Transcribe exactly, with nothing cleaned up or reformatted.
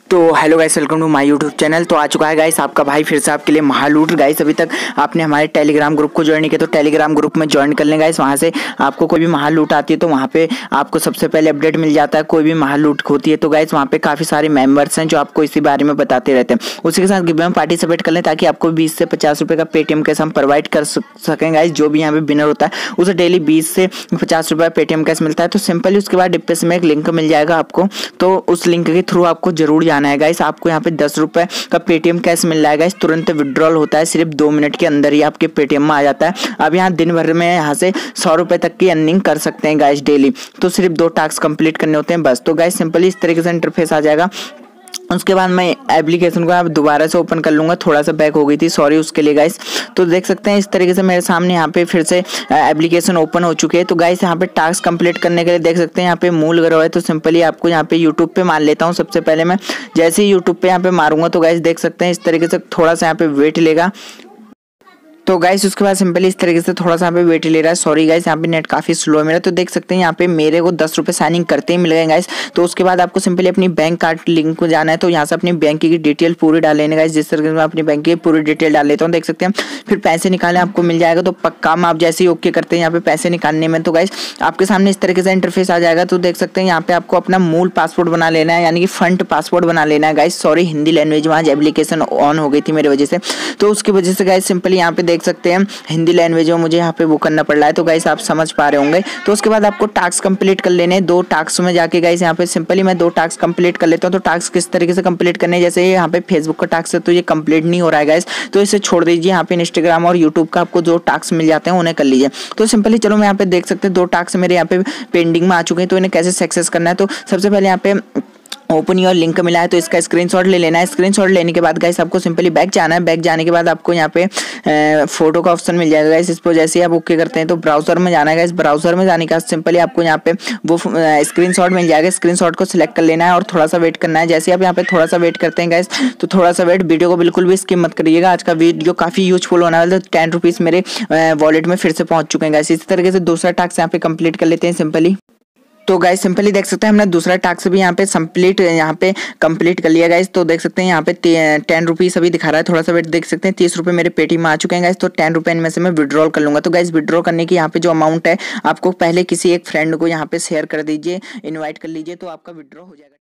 तो hello guys, welcome to my YouTube channel. तो आ चुका है गाइस आपका भाई फिर से आपके लिए महालूट। गाइस अभी तक आपने हमारे टेलीग्राम ग्रुप को ज्वाइन नहीं किया तो टेलीग्राम ग्रुप में ज्वाइन कर लें गाइस। वहां से आपको कोई भी महालूट आती है तो वहां पे आपको सबसे पहले अपडेट मिल जाता है। कोई भी महालूट होती है तो गाइस वहां पे काफी सारे मेंबर्स हैं जो आपको इसी बारे में बताते रहते हैं। उसी के साथ गिव में पार्टिसिपेट कर लें ताकि आपको बीस से पचास रुपए का पेटीएम कैश हम प्रोवाइड कर सकें गाइस। जो भी यहाँ पे विनर होता है उसे डेली बीस से पचास रुपए पेटीएम कैश मिलता है। तो सिंपली उसके बाद डिस्क्रिप्शन में एक लिंक मिल जाएगा आपको, तो उस लिंक के थ्रू आपको जरूर जाना है गाइस। आपको यहाँ पे दस रुपए का पेटीएम कैश मिल रहा है गाइस, तुरंत विड्रॉल होता है, सिर्फ दो मिनट के अंदर ही आपके पेटीएम में आ जाता है। अब यहाँ दिन भर में यहाँ से सौ रुपए तक की अर्निंग कर सकते हैं गाइस डेली। तो सिर्फ दो टास्क कंप्लीट करने होते हैं बस। तो गाइस सिंपली इस तरीके से इंटरफेस आ जाएगा। उसके बाद मैं एप्लीकेशन को आप दोबारा से ओपन कर लूँगा, थोड़ा सा बैक हो गई थी, सॉरी उसके लिए गाइस। तो देख सकते हैं इस तरीके से मेरे सामने यहाँ पे फिर से एप्लीकेशन ओपन हो चुकी है। तो गाइस यहाँ पे टास्क कंप्लीट करने के लिए देख सकते हैं यहाँ पे मूल ग्रो है। तो सिंपली आपको यहाँ पे यूट्यूब पे मार लेता हूँ। सबसे पहले मैं जैसे ही यूट्यूब पे यहाँ पे मारूंगा तो गाइस देख सकते हैं इस तरीके से थोड़ा सा यहाँ पे वेट लेगा। तो गाइस उसके बाद सिंपली इस तरीके से थोड़ा सा यहाँ पे वेट ले रहा है। सॉरी गाइस, यहाँ पे नेट काफी स्लो है मेरा। तो देख सकते हैं यहाँ पे मेरे को दस रुपए साइनिंग करते ही मिल गए गाइस। तो उसके बाद आपको सिंपली अपनी बैंक कार्ड लिंक को जाना है। तो यहाँ से अपनी बैंक की डिटेल पूरी डाल लेने गाइस। जिस तरीके से मैं अपनी बैंक की पूरी डिटेल डाल लेता हूँ देख सकते हैं। फिर पैसे निकालने आपको मिल जाएगा। तो काम आप जैसे ही ओके करते हैं यहाँ पे पैसे निकालने में तो गाइस आपके सामने इस तरीके से इंटरफेस आ जाएगा। तो देख सकते हैं यहाँ पे आपको अपना मूल पासपोर्ट बना लेना है, यानी कि फ्रंट पासपोर्ट बना लेना है गाइस। सॉरी हिंदी लैंग्वेज में आज एप्लीकेशन ऑन हो गई थी मेरी वजह से, तो उसकी वजह से गाइस सिंपली यहाँ पे देख सकते हैं हिंदी लैंग्वेज में मुझे यहाँ पे वो करना पड़ रहा है। तो गाइस आप समझ पा रहे होंगे। तो उसके बाद आपको टास्क कंप्लीट कर लेने हैं। दो टास्क में जाके गाइस यहाँ पे सिंपली मैं दो टास्क कंप्लीट कर लेता हूँ। तो टास्क किस तरीके से कंप्लीट करने, जैसे यहाँ पे फेसबुक का टास्क है तो ये कंप्लीट नहीं हो रहा है गाइस, तो इसे छोड़ दीजिए। यहाँ पे इंस्टाग्राम और यूट्यूब का आपको जो टास्क मिल जाते हैं उन्हें कर लीजिए। तो सिंपली चलो मैं यहाँ पे देख सकते हैं दो टास्क मेरे यहाँ पे पेंडिंग में आ चुके हैं। तो इन्हें कैसे सक्सेस करना है, तो सबसे पहले यहाँ पे ओपन योर लिंक मिला है तो इसका स्क्रीनशॉट ले लेना है। स्क्रीनशॉट लेने के बाद गाइस आपको सिंपली बैक जाना है। बैक जाने के बाद आपको यहाँ पे फोटो का ऑप्शन मिल जाएगा गाइस। इस पर जैसे ही आप ओके करते हैं तो ब्राउजर में जाना है गाइस। ब्राउजर में जाने के बाद सिंपली आपको यहाँ पे वो स्क्रीनशॉट मिल जाएगा। स्क्रीनशॉट को सिलेक्ट कर लेना है और थोड़ा सा वेट करना है। जैसे आप यहाँ पे थोड़ा सा वेट करते हैं गाइस तो थोड़ा सा वेट, वीडियो को बिल्कुल भी स्किप मत करिएगा। आज का वीडियो काफी यूजफुल होने वाला है। तो टेन रुपीज मेरे वॉलेट में फिर से पहुंच चुके हैं गाइस। इसी तरीके से दूसरा टास्क यहाँ पे कंप्लीट कर लेते हैं सिंपली। तो गाइस सिंपली देख सकते हैं हमने दूसरा टास्क भी यहाँ पे कंप्लीट यहाँ पे कंप्लीट कर लिया गाइस। तो देख सकते हैं यहाँ पे टेन रुपीस अभी दिखा रहा है, थोड़ा सा वेट देख सकते हैं। तीस रुपए मेरे पेटीएम में आ चुके हैं गाइस। तो टेन रुपए इनमें से मैं विड्रॉल कर लूंगा। तो गाइस विड्रॉ करने की यहाँ पे जो अमाउंट है आपको पहले किसी एक फ्रेंड को यहाँ पे शेयर कर दीजिए, इन्वाइट कर लीजिए, तो आपका विड्रॉ हो जाएगा।